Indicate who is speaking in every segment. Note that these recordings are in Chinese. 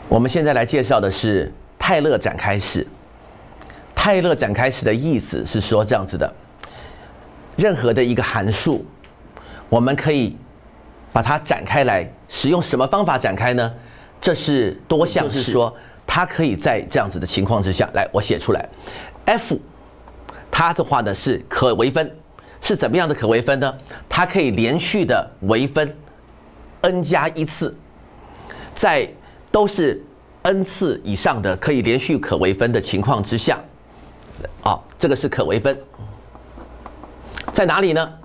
Speaker 1: 我们现在来介绍的是泰勒展开式。泰勒展开式的意思是说这样子的：任何的一个函数，我们可以把它展开来，使用什么方法展开呢？这是多项式，就是说它可以在这样子的情况之下，来我写出来 ，f， 它的话呢是可微分，是怎么样的可微分呢？它可以连续的微分 n 加1次，在都是 n 次以上的可以连续可微分的情况之下，这个是可微分，在哪里呢？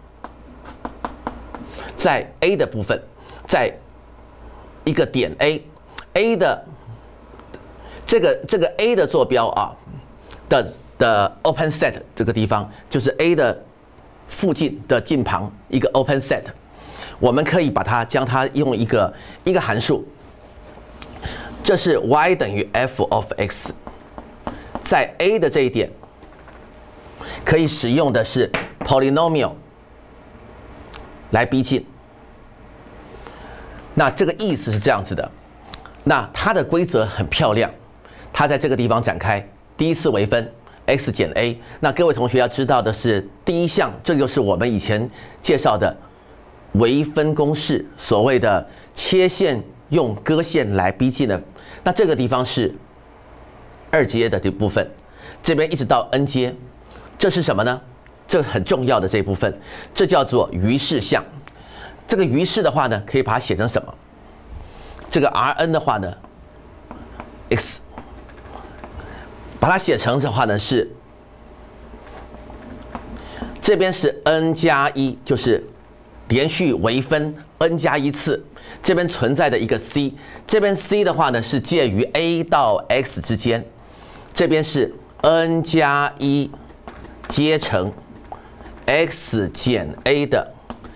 Speaker 1: 在 A 的部分，在一个点 A 的这个 A 的坐标的 open set 这个地方，就是 A 的附近的近旁一个 open set， 我们可以将它用一个函数。这是 y 等于 f of x， 在 A 的这一点，可以使用的是 polynomial 来逼近。那这个意思是这样子的，那它的规则很漂亮，它在这个地方展开，第一次微分 x 减 a。那各位同学要知道的是，第一项，这就是我们以前介绍的微分公式，所谓的切线用割线来逼近的。那这个地方是2阶的部分，这边一直到 n 阶，这是什么呢？这很重要的这一部分，这叫做余式项。这个余式的话呢，可以把它写成什么？这个 Rn 的话呢 ，x， 把它写成的话呢是，这边是 n 加1，就是连续微分 n 加1次。这边存在的一个 c， 这边 c 的话呢是介于 a 到 x 之间，这边是 n 加1阶乘 x 减 a 的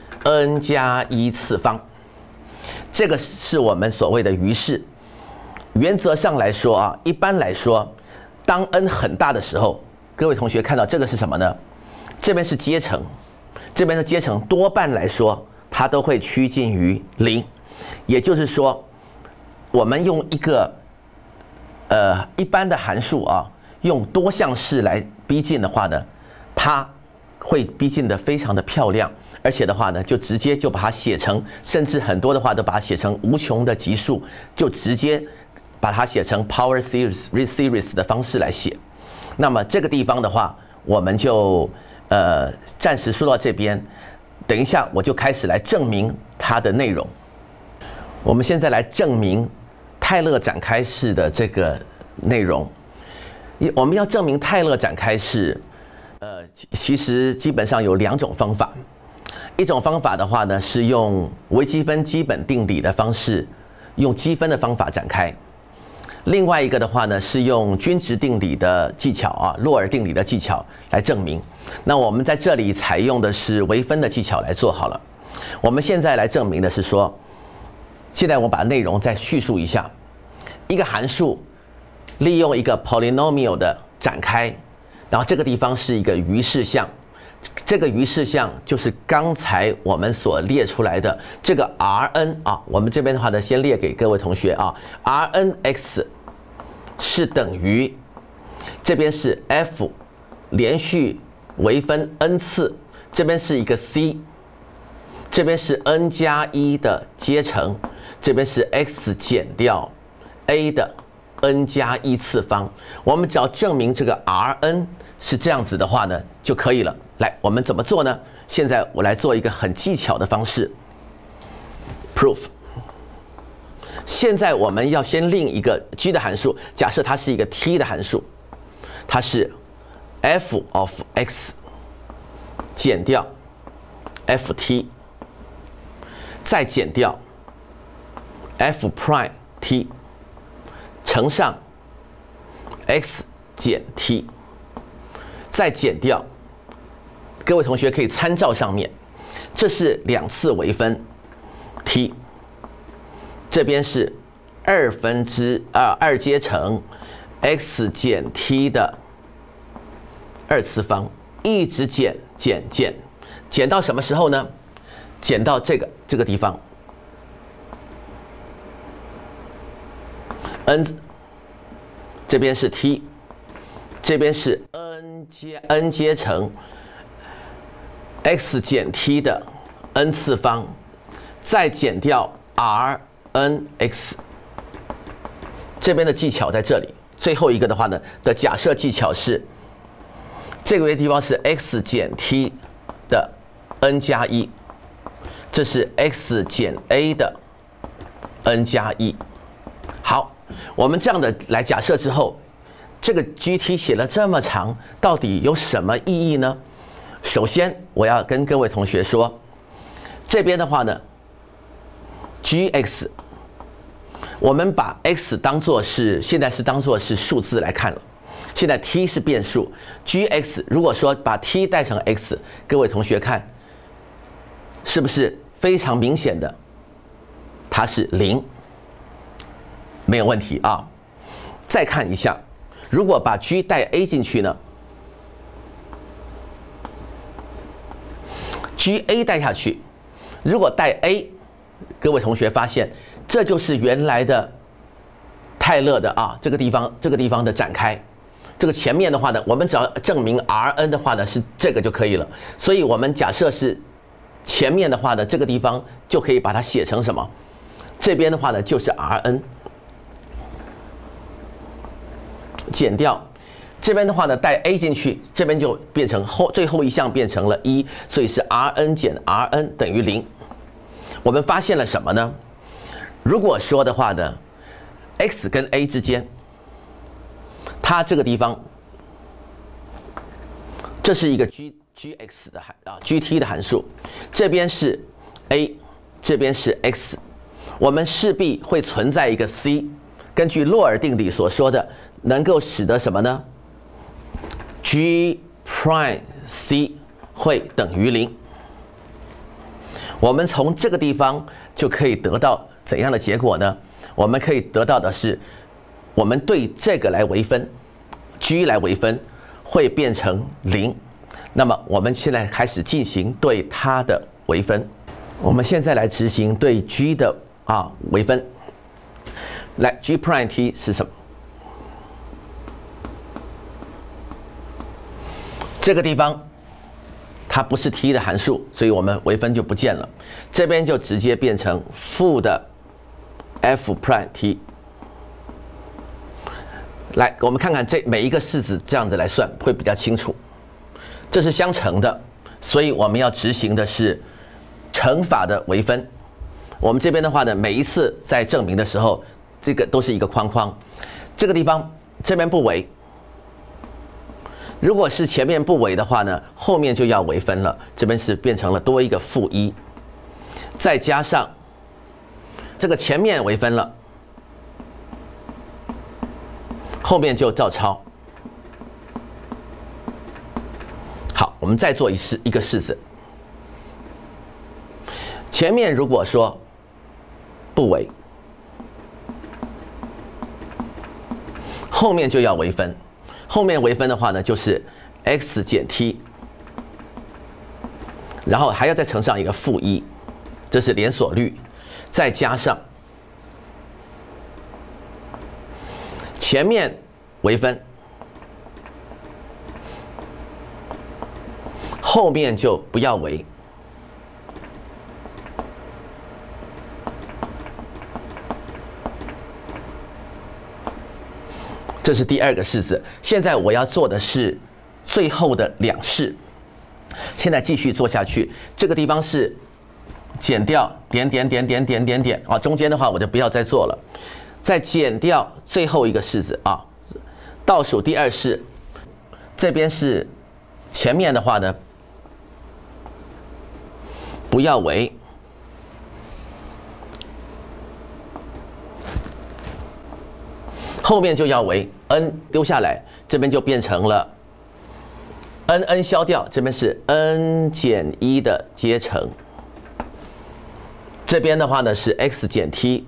Speaker 1: n 加1次方，这个是我们所谓的余式。原则上来说一般来说，当 n 很大的时候，各位同学看到这个是什么呢？这边是阶乘，这边的阶乘多半来说，它都会趋近于0。也就是说，我们用一个一般的函数用多项式来逼近的话呢，它会逼近的非常的漂亮，而且的话呢，就直接就把它写成，甚至很多的话都把它写成无穷的级数，就直接把它写成 power series 的方式来写。那么这个地方的话，我们就暂时说到这边，等一下我就开始来证明它的内容。我们现在来证明泰勒展开式的这个内容。我们要证明泰勒展开式，其实基本上有2种方法。一种方法的话呢，是用微积分基本定理的方式，用积分的方法展开；另外一个的话呢，是用均值定理的技巧洛尔定理的技巧来证明。那我们在这里采用的是微分的技巧来做好了。我们现在来证明的是说，现在我把内容再叙述一下。一个函数利用一个 polynomial 的展开，然后这个地方是一个余式项，这个余式项就是刚才我们所列出来的这个 Rn 我们这边的话呢，先列给各位同学Rnx 是等于，这边是 f 连续微分 n 次，这边是一个 c， 这边是 n 加1的阶乘，这边是 x 减掉 a 的 n 加1次方。我们只要证明这个 Rn 是这样子的话呢，就可以了。来，我们怎么做呢？现在我来做一个很技巧的方式 ，proof。现在我们要先另一个 g 的函数，假设它是一个 t 的函数，它是 f of x 减掉 ft， 再减掉 f prime t 乘上 x 减 t， 再减掉。各位同学可以参照上面，这是2次微分 t， 这边是2阶乘 x 减 t 的2次方，一直减到什么时候呢？减到这个地方 n， 这边是 t， 这边是 n 阶乘 x 减 t 的 n 次方，再减掉 Rnx。这边的技巧在这里。最后一个的话呢的假设技巧是，这个地方是 x 减 t 的 n 加1，这是 x 减 a 的 n 加1。好，我们这样的来假设之后，这个 GT 写了这么长，到底有什么意义呢？首先，我要跟各位同学说，这边的话呢 ，gx， 我们把 x 当作是现在是当作是数字来看了。现在 t 是变数 ，gx 如果说把 t 代成 x， 各位同学看，是不是非常明显的？它是0，没有问题啊。再看一下，如果把 g 带 a 进去呢 ？ga 带下去，如果带 a， 各位同学发现，这就是原来的泰勒的啊这个地方的展开。这个前面的话呢，我们只要证明 Rn 的话呢是这个就可以了。所以我们假设是前面的话呢，这个地方就可以把它写成什么？这边的话呢就是 Rn， 减掉这边的话呢带 a 进去，这边就变成最后一项变成了1，所以是 Rn 减 Rn 等于0。我们发现了什么呢？如果说的话呢 ，x 跟 a 之间，它这个地方，这是一个 gx 的gt 的函数，这边是 a， 这边是 x， 我们势必会存在一个 c。根据洛尔定理所说的，能够使得什么呢 ？g prime c 会等于0。我们从这个地方就可以得到怎样的结果呢？我们可以得到的是，我们对这个来微分 ，g 来微分会变成0。那么我们现在开始进行对它的微分。我们现在来执行对 g 的微分。来 ，g prime t 是什么？这个地方它不是 t 的函数，所以我们微分就不见了。这边就直接变成负的 f prime t。来，我们看看这每一个式子这样子来算会比较清楚。这是相乘的，所以我们要执行的是乘法的微分。我们这边的话呢，每一次在证明的时候，这个都是一个框框。这个地方这边不微，如果是前面不微的话呢，后面就要微分了。这边是变成了多一个负1，再加上这个前面微分了，后面就照抄。好，我们再做一个式子。前面如果说不微，后面就要微分。后面微分的话呢，就是 x 减 t， 然后还要再乘上一个负1，这是连锁律，再加上前面微分，后面就不要微。这是第二个式子。现在我要做的是最后的2式。现在继续做下去，这个地方是减掉点啊，中间的话我就不要再做了。再减掉最后一个式子啊，倒数第2式，这边是前面的话呢，不要微。后面就要为 n 丢下来，这边就变成了 n 消掉，这边是 n 减1的阶乘。这边的话呢是 x 减 t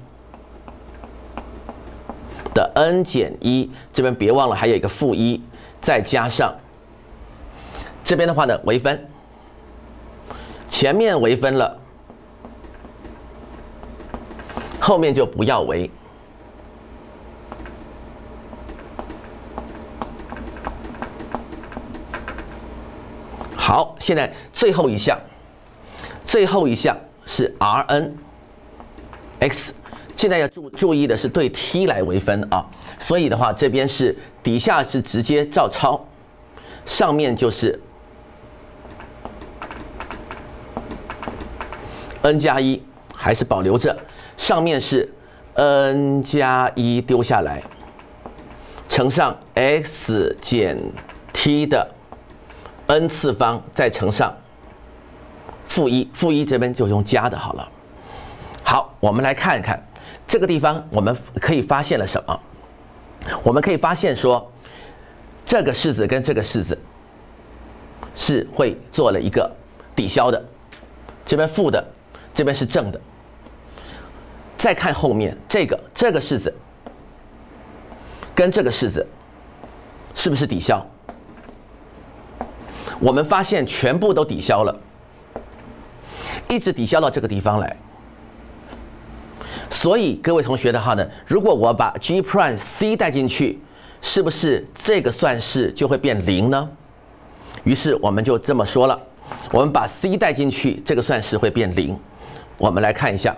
Speaker 1: 的 n 减1，这边别忘了还有一个负1，再加上这边的话呢微分，前面微分了，后面就不要微。 好，现在最后一项是 Rn x， 现在要注意的是对 t 来微分啊，所以的话这边是底下是直接照抄，上面就是 n 加1还是保留着，上面是 n 加1丢下来，乘上 x 减 t 的 n 次方，再乘上负1这边就用加的好了。好，我们来看一看这个地方，我们可以发现了什么？我们可以发现说，这个式子跟这个式子是会做了一个抵消的，这边负的，这边是正的。再看后面这个式子跟这个式子是不是抵消？我们发现全部都抵消了，一直抵消到这个地方来。所以各位同学的话呢，如果我把 G' C 带进去，是不是这个算式就会变0呢？于是我们就这么说了，我们把 C 带进去，这个算式会变0。我们来看一下，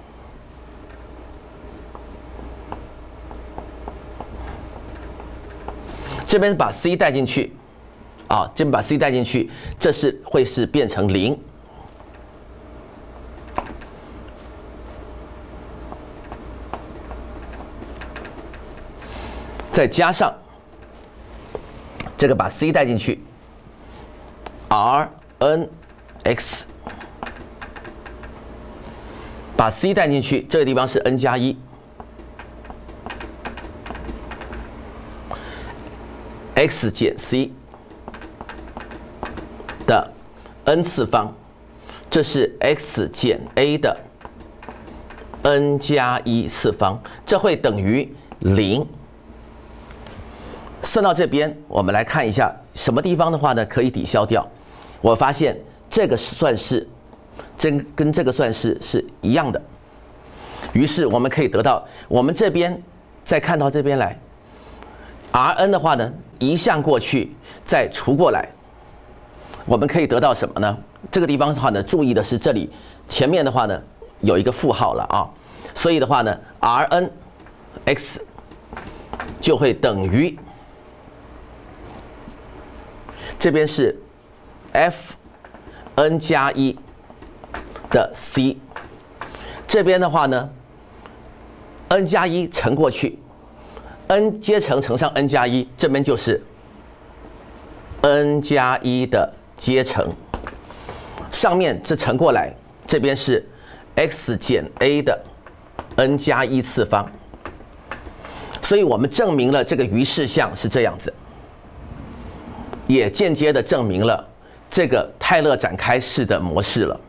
Speaker 1: 这边把 C 带进去，这边把 C 带进去，这是会是变成0。再加上这个把 C 带进去 ，Rn x， 把 C 带进去，这个地方是 n 加1 x 减 c 的 n 次方，这是 x 减 a 的 n 加1次方，这会等于0。算到这边，我们来看一下什么地方的话呢可以抵消掉。我发现这个算式跟这个算式是一样的，于是我们可以得到，我们这边再看到这边来 ，Rn 的话呢移项过去，再除过来，我们可以得到什么呢？这个地方的话呢，注意的是这里前面的话呢有一个负号了啊，所以的话呢 ，Rn x 就会等于。这边是 f n 加1的 c， 这边的话呢 ，n 加1乘过去 ，n 阶乘乘上 n 加1，这边就是 n 加1的阶乘，上面这乘过来，这边是 x 减 a 的 n 加1次方，所以我们证明了这个余式项是这样子。也间接的证明了这个泰勒展开式的模式了。